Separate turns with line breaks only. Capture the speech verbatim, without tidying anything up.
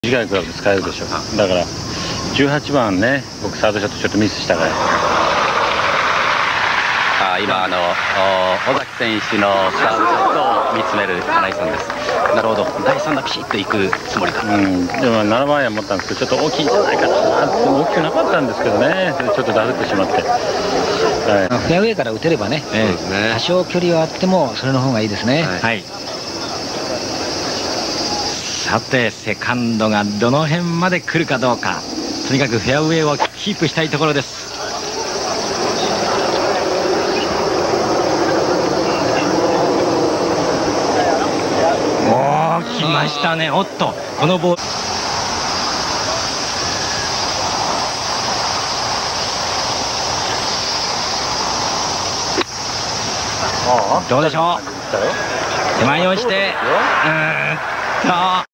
短いクラブで使えるでしょ。だからじゅうはちばんね、僕サードショットちょっとミスしたから。
あ今あの尾崎選手のサードショットを見つめる金井さんです。なるほど、だいさん打ピシッといくつもりか。
うんでもななばんアイアン持ったんですけど、ちょっと大きいんじゃないかなって。大きくなかったんですけどね、ちょっとダフってしまって、はい、
フェアウェイから打てればね、多少距離はあってもそれの方がいいですね。
はい、さてセカンドがどの辺まで来るかどうか。とにかくフェアウェイをキープしたいところです。おお、来ましたね。おっと、このボールどうでしょう。手前に落ちて、うーんと